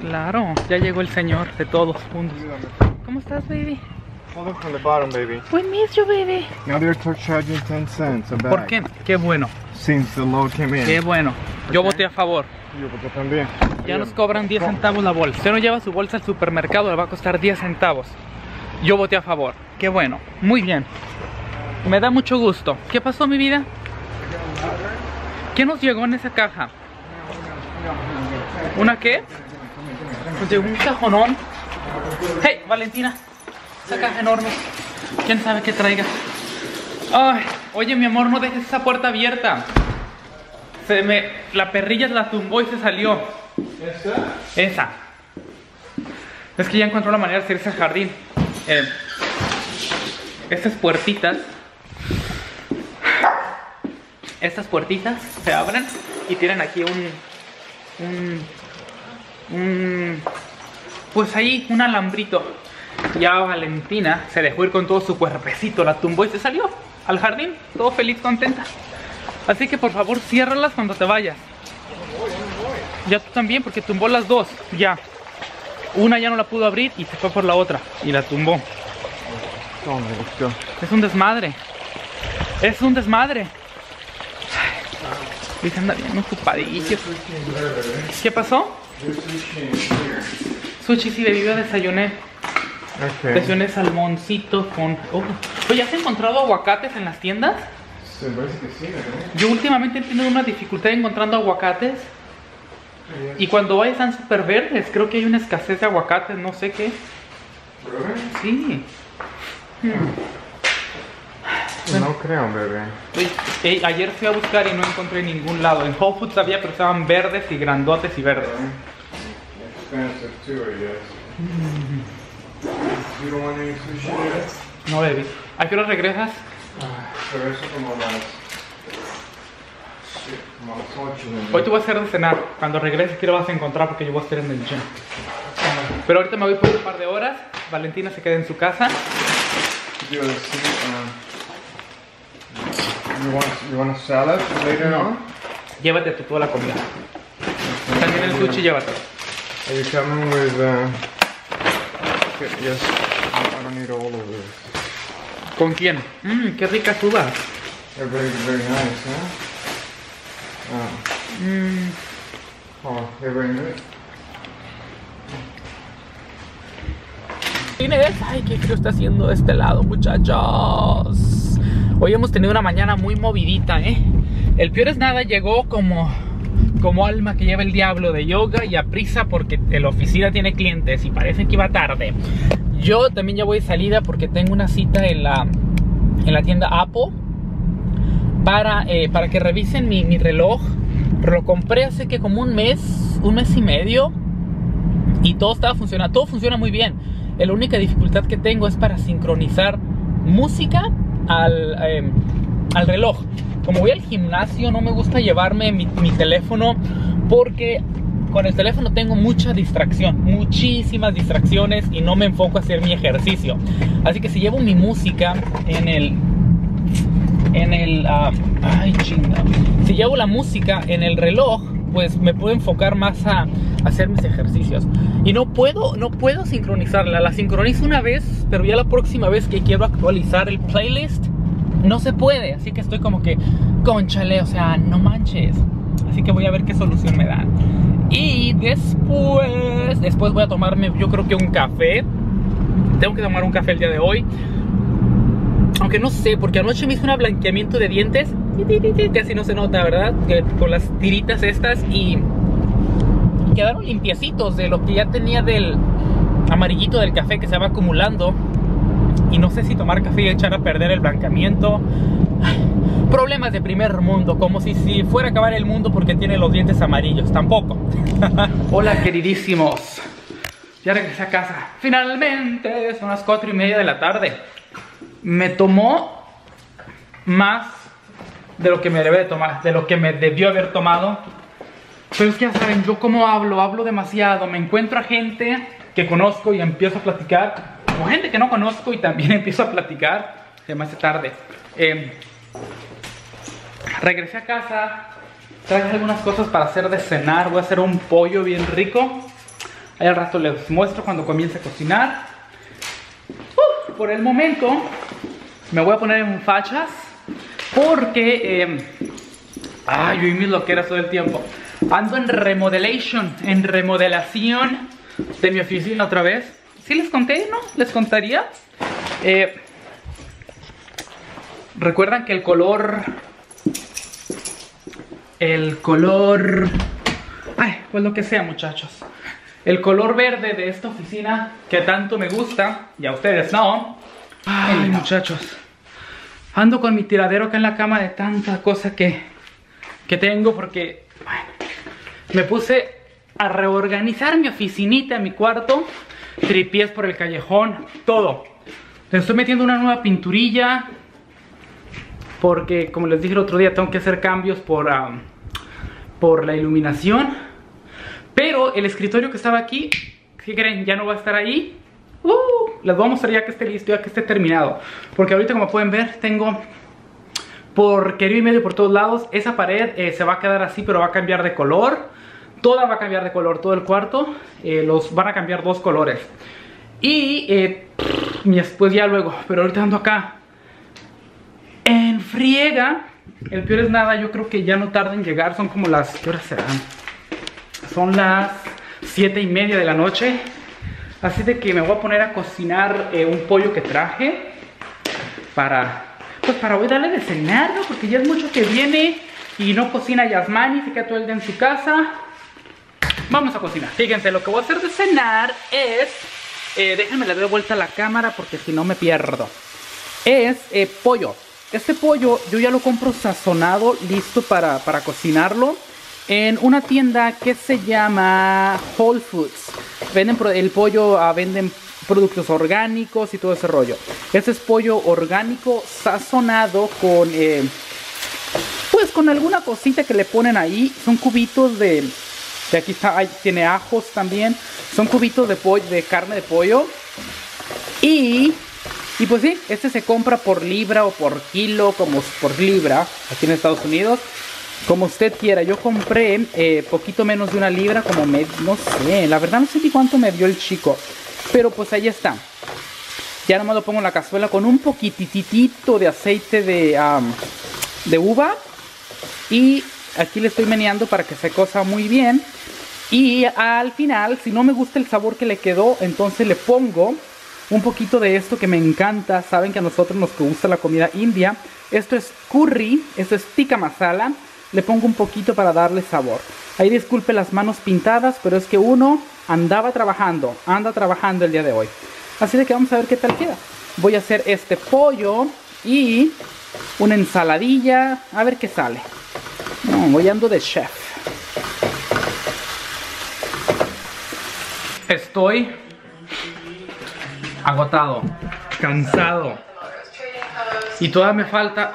Claro, ya llegó el señor de todos juntos. ¿Cómo estás, baby? Hold it from the bottom, baby. We miss you, baby. Now they're charging 10 cents a bag. ¿Por qué? Qué bueno, Since the load came in. qué bueno. Yo voté a favor. Yo también. Ya nos cobran 10 centavos la bolsa. Usted no lleva su bolsa al supermercado, le va a costar 10 centavos. Yo voté a favor. Qué bueno. Muy bien. Me da mucho gusto. ¿Qué pasó, mi vida? ¿Qué nos llegó en esa caja? ¿Una qué? Pues llegó un cajonón. Hey, Valentina. Esa caja enorme. ¿Quién sabe qué traiga? Ay, oye, mi amor, no dejes esa puerta abierta. La perrilla la tumbó y se salió. ¿Esa? Esa. Es que ya encontró la manera de salirse al jardín. Estas puertitas se abren y tienen aquí pues ahí un alambrito. Ya Valentina se dejó ir con todo su cuerpecito, la tumbó y se salió al jardín, todo feliz, contenta. Así que por favor ciérralas cuando te vayas. Ya tú también, porque tumbó las dos. Ya. Una ya no la pudo abrir y se fue por la otra y la tumbó. Es un desmadre. Es un desmadre. Dice, anda bien ocupadillo. ¿Qué pasó? Sushi, sí, bebido, desayuné. Okay. Desayuné salmoncito con... Oye, ¿has encontrado aguacates en las tiendas? Se parece que sí, ¿no? Yo últimamente he tenido una dificultad encontrando aguacates. Y cuando hay están súper verdes. Creo que hay una escasez de aguacates, no sé qué. Sí. No creo, bebé. Oye, ayer fui a buscar y no encontré en ningún lado. En Whole Foods había, pero estaban verdes y grandotes y verdes. Expensive too, I guess. You don't want any sushi today? No, baby. ¿A qué hora regresas? Pero eso como las 8 de la Hoy te voy a hacer de cenar. Cuando regreses, ¿qué lo vas a encontrar? Porque yo voy a estar en el gym. Pero ahorita me voy por un par de horas. Valentina se queda en su casa. You want a salad later on? Llévate tú toda la comida. También el sushi, llévatelo. Are you coming with yes, I don't need all of this. ¿Con quién? Qué ricas uvas. They're very, very nice, huh? Oh, they're very good. Inés, ay, qué frío está haciendo de este lado, muchachos. Hoy hemos tenido una mañana muy movidita, El peor es nada, llegó como alma que lleva el diablo de yoga y a prisa porque la oficina tiene clientes y parece que iba tarde. Yo también ya voy de salida porque tengo una cita en la tienda Apple para que revisen mi reloj. Pero lo compré hace que como un mes y medio y todo estaba funcionando, todo funciona muy bien. La única dificultad que tengo es para sincronizar música al reloj. Como voy al gimnasio, no me gusta llevarme mi teléfono porque con el teléfono tengo mucha distracción, muchísimas distracciones y no me enfoco a hacer mi ejercicio. Así que si llevo mi música si llevo la música en el reloj, pues me puedo enfocar más a hacer mis ejercicios. Y no puedo sincronizarla. La sincronizo una vez, pero ya la próxima vez que quiero actualizar el playlist no se puede. Así que estoy como que, cónchale, o sea, no manches. Así que voy a ver qué solución me dan. Y después voy a tomarme, yo creo que un café. Tengo que tomar un café el día de hoy. Aunque no sé, porque anoche me hice un blanqueamiento de dientes. Casi no se nota, ¿verdad? Con las tiritas estas y quedaron limpiecitos de lo que ya tenía del amarillito del café que se va acumulando. Y no sé si tomar café y echar a perder el blanqueamiento. Problemas de primer mundo, como si fuera a acabar el mundo porque tiene los dientes amarillos. Tampoco. Hola, queridísimos. Ya regresé a casa. Finalmente, son las 4:30 de la tarde. Me tomó más de lo que me debe de tomar, de lo que me debió haber tomado. Pero es que ya saben, yo como hablo demasiado. Me encuentro a gente que conozco y empiezo a platicar, o gente que no conozco y también empiezo a platicar. Se me hace tarde. Regresé a casa, traje algunas cosas para hacer de cenar. Voy a hacer un pollo bien rico. Ahí al rato les muestro cuando comience a cocinar. Por el momento me voy a poner en fachas porque yo y mis loqueras todo el tiempo. Ando en remodelación de mi oficina otra vez. ¿Sí les conté, no? ¿Les contaría? Recuerdan que el color... pues lo que sea, muchachos. El color verde de esta oficina que tanto me gusta, y a ustedes no. Ay, muchachos. Ando con mi tiradero acá en la cama de tanta cosa que tengo porque... Bueno, me puse a reorganizar mi oficinita, mi cuarto. Tripiés por el callejón, todo. Le estoy metiendo una nueva pinturilla porque, como les dije el otro día, tengo que hacer cambios por la iluminación. Pero el escritorio que estaba aquí, ¿qué creen? Ya no va a estar ahí. Les voy a mostrar ya que esté listo, ya que esté terminado. Porque ahorita, como pueden ver, tengo porquería y medio por todos lados. Esa pared se va a quedar así, pero va a cambiar de color. Toda va a cambiar de color, todo el cuarto. Los van a cambiar 2 colores. Y después ya luego. Pero ahorita ando acá en friega. El peor es nada, yo creo que ya no tarda en llegar. Son como las... ¿Qué horas serán? Son las 7:30 de la noche. Así de que me voy a poner a cocinar un pollo que traje para hoy darle de cenar, ¿no? Porque ya es mucho que viene y no cocina Yasmani, se queda todo el día en su casa. Vamos a cocinar. Fíjense, lo que voy a hacer de cenar es... déjenme le doy vuelta a la cámara porque si no me pierdo. Es pollo. Este pollo yo ya lo compro sazonado, listo para cocinarlo, en una tienda que se llama Whole Foods. Venden el pollo, venden productos orgánicos y todo ese rollo. Este es pollo orgánico sazonado con pues con alguna cosita que le ponen ahí. Son cubitos de aquí está, tiene ajos también. Son cubitos de pollo, de carne de pollo. Y pues sí, este se compra por libra o por kilo, como por libra, aquí en Estados Unidos, como usted quiera. Yo compré poquito menos de 1 libra, como no sé, la verdad no sé ni cuánto me dio el chico. Pero pues ahí está. Ya nomás lo pongo en la cazuela con un poquititito de aceite de uva. Y aquí le estoy meneando para que se cosa muy bien. Y al final, si no me gusta el sabor que le quedó, entonces le pongo un poquito de esto que me encanta. Saben que a nosotros nos gusta la comida india. Esto es curry, esto es tikka masala. Le pongo un poquito para darle sabor. Ahí disculpe las manos pintadas, pero es que uno anda trabajando el día de hoy. Así de que vamos a ver qué tal queda. Voy a hacer este pollo y una ensaladilla. A ver qué sale. Hoy ando de chef. Estoy agotado, cansado. Y todavía me falta,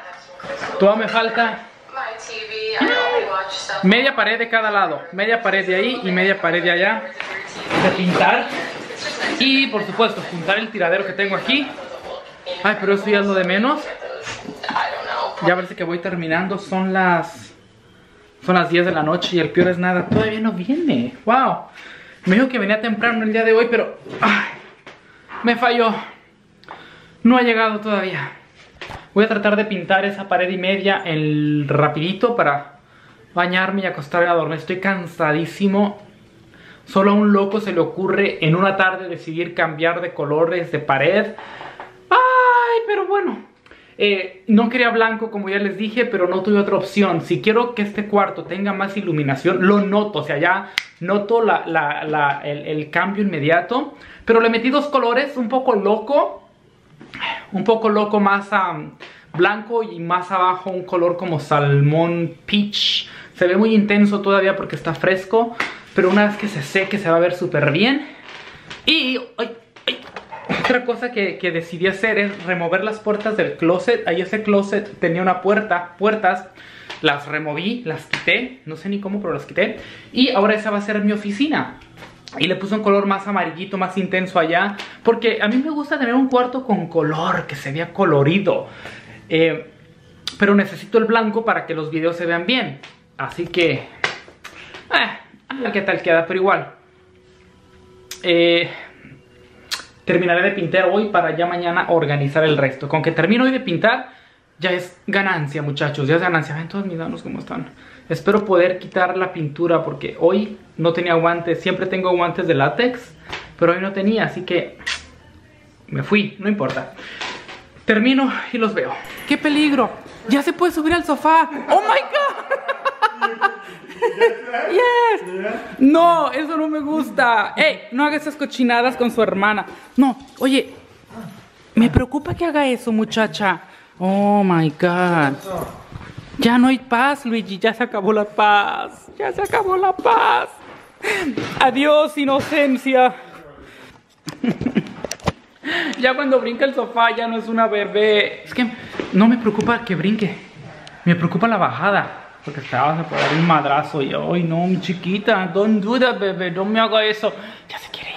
media pared de cada lado. Media pared de ahí y media pared de allá de pintar. Y por supuesto, juntar el tiradero que tengo aquí. Ay, pero eso ya es lo de menos. Ya parece que voy terminando. Son las 10 de la noche y el peor es nada, todavía no viene. Wow. Me dijo que venía temprano el día de hoy, pero me falló. No ha llegado todavía. Voy a tratar de pintar esa pared y media rapidito para bañarme y acostarme a dormir. Estoy cansadísimo. Solo a un loco se le ocurre en una tarde decidir cambiar de colores de pared. Ay, pero bueno. No quería blanco, como ya les dije, pero no tuve otra opción. Si quiero que este cuarto tenga más iluminación, lo noto, o sea, ya noto el cambio inmediato. Pero le metí 2 colores, un poco loco más blanco y más abajo un color como salmón peach. Se ve muy intenso todavía porque está fresco, pero una vez que se seque se va a ver súper bien. Y otra cosa que decidí hacer es remover las puertas del closet. Ahí ese closet tenía una puertas. Las removí, las quité. No sé ni cómo, pero las quité. Y ahora esa va a ser mi oficina. Y le puse un color más amarillito, más intenso allá. Porque a mí me gusta tener un cuarto con color, que se vea colorido. Pero necesito el blanco para que los videos se vean bien. Así que... a ver qué tal queda, pero igual. terminaré de pintar hoy para ya mañana organizar el resto. Con que termino hoy de pintar, ya es ganancia, muchachos, ya es ganancia. Ven todas mis manos cómo están. Espero poder quitar la pintura porque hoy no tenía guantes. Siempre tengo guantes de látex, pero hoy no tenía, así que me fui, no importa. Termino y los veo. ¡Qué peligro! ¡Ya se puede subir al sofá! ¡Oh my God! ¡Yes! No, eso no me gusta. ¡Ey! No haga esas cochinadas con su hermana. No, oye, me preocupa que haga eso, muchacha. Oh my God. Ya no hay paz, Luigi. Ya se acabó la paz. Ya se acabó la paz. Adiós, inocencia. Ya cuando brinca el sofá ya no es una bebé. Es que no me preocupa que brinque. Me preocupa la bajada. Porque te vas a poner un madrazo. Y yo, ay no, mi chiquita. Don't do that, bebé. No me haga eso. Ya se quiere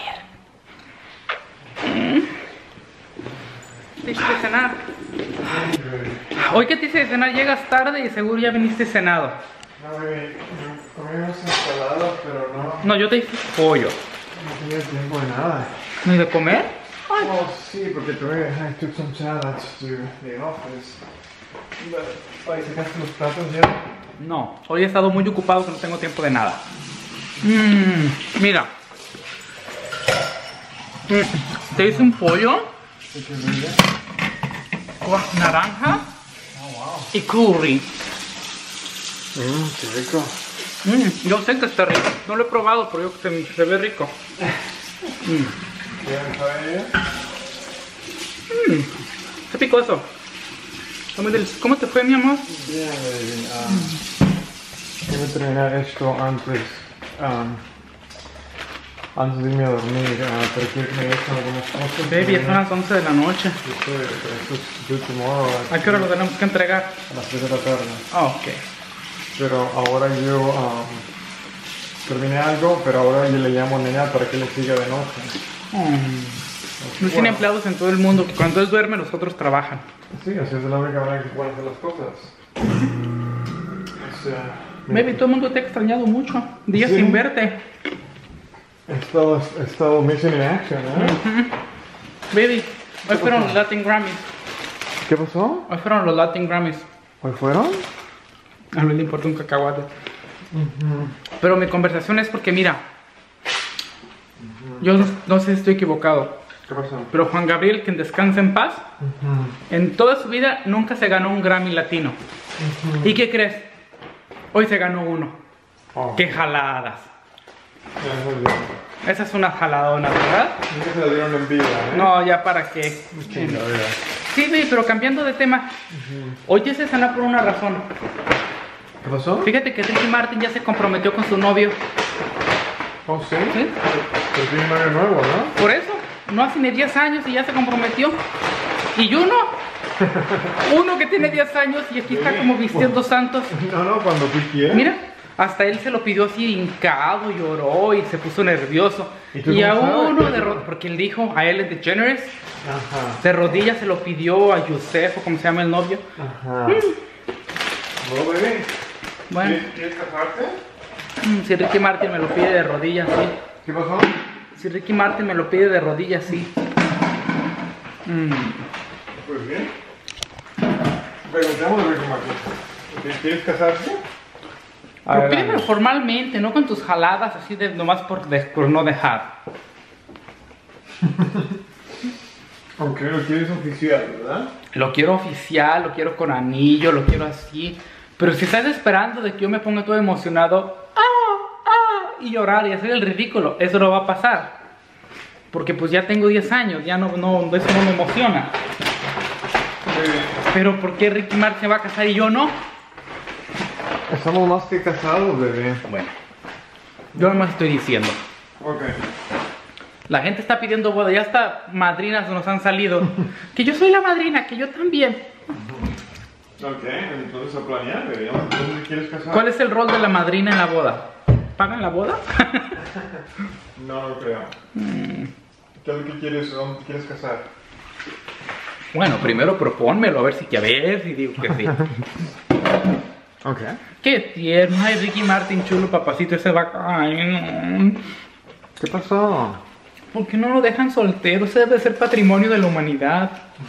ir. Te hice de cenar. Hoy que te hice de cenar llegas tarde y seguro ya viniste cenado. No, bebé, yo comí unas ensaladas, pero no. No, yo te hice pollo. No tenía tiempo de nada. ¿No hay de comer? Oh, sí, porque I took some salads to the office. Ay, ¿sacaste los platos ya? No, hoy he estado muy ocupado que no tengo tiempo de nada. Mira. Te hice un pollo. Naranja. Oh, wow. Y curry. Qué rico. Yo sé que está rico. No lo he probado, pero yo que se ve rico. ¿Quieres saber? Está picoso. ¿Cómo te fue, mi amor? Bien, baby. Quiero terminar esto antes de irme a dormir, pero quiero que me dejen algunas cosas. Baby, son las 11 de la noche. Esto es due tomorrow. ¿A qué hora lo tenemos que entregar? A las 3 de la tarde. Ah, ok. Pero ahora yo terminé algo, pero ahora yo le llamo a Nena para que le siga de noche. No tiene empleados en todo el mundo que cuando él duerme los otros trabajan. Sí, así es la única manera que pueden hacer las cosas. Baby, todo el mundo te ha extrañado mucho. Días sin verte. He estado missing in action, ¿eh? Baby, hoy fueron los Latin Grammys. ¿Qué pasó? Hoy fueron los Latin Grammys. ¿Hoy fueron? A mí le importa un cacahuate. Pero mi conversación es porque, mira, yo no sé si estoy equivocado. ¿Qué pasó? Pero Juan Gabriel, que descanse en paz, en toda su vida nunca se ganó un Grammy latino. ¿Y qué crees? Hoy se ganó uno. Oh. ¡Qué jaladas! Ya, Esa es una jaladona, ¿verdad? nunca se la dieron en vida, ¿eh? No, ya para qué. Sí, la verdad. Sí, pero cambiando de tema. Hoy ya se sana por una razón. ¿Qué pasó? Fíjate que Ricky Martin ya se comprometió con su novio. Oh, ¿sí? ¿Sí? Pero tiene un novio nuevo, ¿no? Por eso, no hace ni 10 años y ya se comprometió. Y uno que tiene 10 años y aquí está como vistiendo santos. No, cuando tú quieras. Mira, hasta él se lo pidió así hincado, lloró y se puso nervioso. ¿Y a cómo sabes? uno de porque él dijo a Ellen DeGeneres, Ajá. de rodillas se lo pidió a Yusef, o como se llama el novio. Ajá. ¿No, bebé? Bueno, ¿Quieres casarte? si Ricky Martin me lo pide de rodillas, sí. ¿Qué pasó? Si Ricky Martin me lo pide de rodillas, sí. Pues bien. Preguntamos a Ricky Martin. ¿Quieres casarte? Pero pídemelo formalmente, no con tus jaladas así de nomás por no dejar. Aunque lo quieres oficial, ¿verdad? Lo quiero oficial, lo quiero con anillo, lo quiero así. Pero si estás esperando de que yo me ponga todo emocionado y llorar y hacer el ridículo, eso no va a pasar. Porque pues ya tengo 10 años, ya no, eso no me emociona. Pero ¿por qué Ricky Martin se va a casar y yo no? Estamos más que casados, bebé. Bueno, yo nomás estoy diciendo. Ok. La gente está pidiendo boda, ya hasta madrinas nos han salido. Que yo soy la madrina, que yo también. Ok, entonces a planear, bebé. ¿Dónde quieres casar? ¿Cuál es el rol de la madrina en la boda? ¿Pagan la boda? No lo creo. ¿Qué es lo que quieres? ¿Dónde te quieres casar? Bueno, primero propónmelo, a ver si y digo que sí. Ok. Qué tierno, ay Ricky Martin chulo, papacito, ese va. Ay, no. ¿Qué pasó? ¿Por qué no lo dejan soltero? Ese debe ser patrimonio de la humanidad.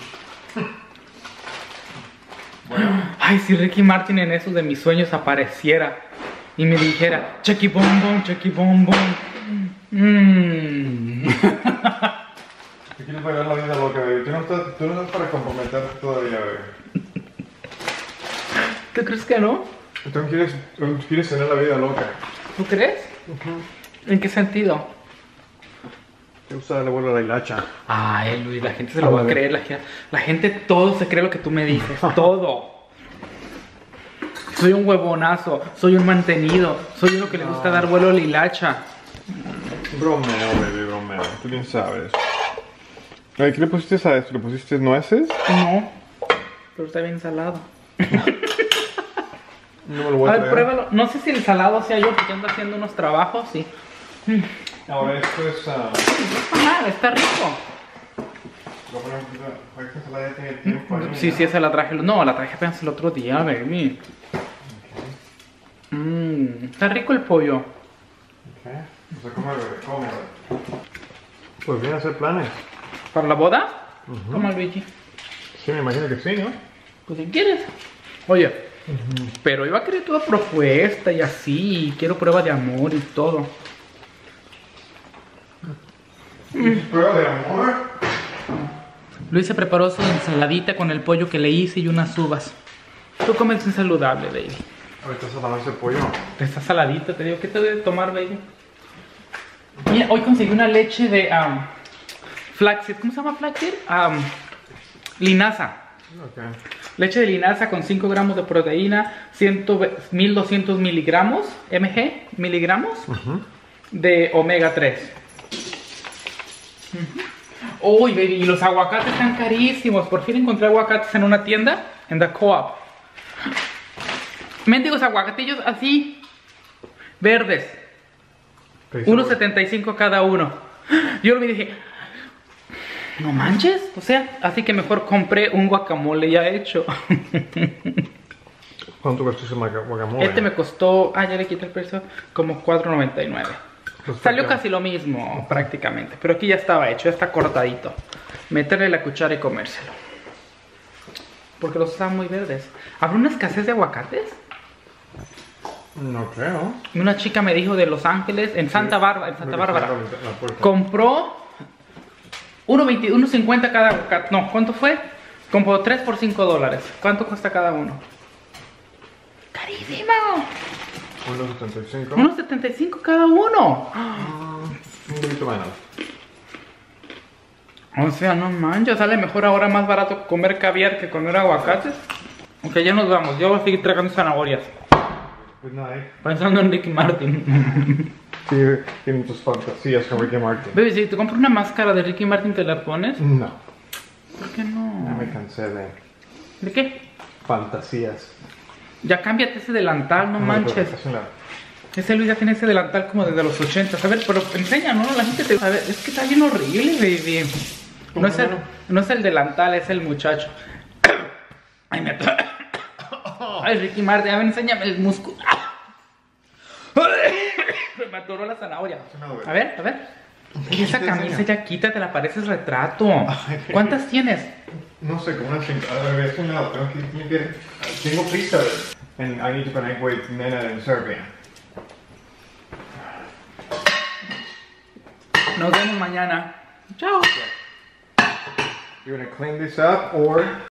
Bueno. Ay, si Ricky Martin en esos de mis sueños apareciera y me dijera, Chucky Bombón, Chucky Bombón. Te quieres bailar la vida loca, baby. Tú no estás para comprometerte todavía, baby. ¿Tú crees que no? Tú quieres tener la vida loca. ¿Tú crees? ¿En qué sentido? Te gusta darle vuelo a la hilacha. Ay, Luis, la gente se lo va a creer. La gente todo se cree lo que tú me dices. Todo. Soy un huevonazo. Soy un mantenido. Soy uno que le gusta dar vuelo a la hilacha. Bromeo, baby, bromeo. Tú bien sabes. Ay, ¿qué le pusiste a esto? ¿Le pusiste nueces? No. Pero está bien salado. No me lo voy a ver, traer. pruébalo. No sé si el salado sea yo porque ando haciendo unos trabajos. Sí. Ahora esto es... Está mal, está rico. Lo ponemos... Esta ensalada ya tiene tiempo. Sí, sí, esa la traje. No, la traje apenas el otro día, baby. Está rico el pollo. Ok. Vamos a comer, bebé. Come. Pues bien, hacer planes. ¿Para la boda? Toma, Luigi. Sí, me imagino que sí, ¿no? Pues si quieres. Oye, pero iba a querer toda propuesta y así. Quiero prueba de amor y todo. ¿Prueba de amor? Luis se preparó su ensaladita con el pollo que le hice y unas uvas. Tú comes saludable, baby. Ahorita salamos ese pollo. Esta saladita, te digo, ¿qué te debe tomar, baby? Mira, hoy conseguí una leche de flaxseed. ¿Cómo se llama flaxseed? Linaza. Ok. Leche de linaza con 5 gramos de proteína, 1200 miligramos de omega 3. Uy, baby, y los aguacates están carísimos. Por fin encontré aguacates en una tienda, en The Co-op. Mendigos aguacatillos así, verdes. 1.75 cada uno. Yo lo vi y dije, no manches, o sea, así que mejor compré un guacamole ya hecho. ¿Cuánto costó ese guacamole? Este me costó, ya le quité el precio, como $4.99. Pues Salió casi lo mismo prácticamente, pero aquí ya estaba hecho, ya está cortadito. Meterle la cuchara y comérselo. Porque los están muy verdes. ¿Habrá una escasez de aguacates? No creo. Una chica me dijo de Los Ángeles, en Santa Bárbara, compró 1.50 cada aguacate. No, ¿cuánto fue? Compró 3 por $5. ¿Cuánto cuesta cada uno? ¡Carísimo! 1.75. 1.75 cada uno. Un poquito menos. O sea, no manches, sale mejor ahora más barato comer caviar que comer aguacates. Ok, ya nos vamos. Yo voy a seguir tragando zanahorias. Good night. Pensando en Ricky Martin. Sí, tiene tus fantasías con Ricky Martin. Baby, si te compras una máscara de Ricky Martin, ¿te la pones? No, ¿Por qué ya no? me cansé de ¿De qué? fantasías. Ya cámbiate ese delantal, no manches. Ese Luis ya tiene ese delantal como desde los 80. A ver, pero enseña, ¿no? La gente te... A ver, es que está bien horrible, baby. No es el delantal, es el muchacho. Ay, me... Ay, Ricky Martin, a ver, enséñame el músculo. Me atoró la zanahoria. A ver, a ver. Y esa camisa ya quítate, pareces retrato. ¿Cuántas tienes? No sé, como unas 5. A ver, es un lado. Tengo prisa. And I need to connect with Nena in Serbia. Nos vemos mañana. Chao. You're gonna clean this up or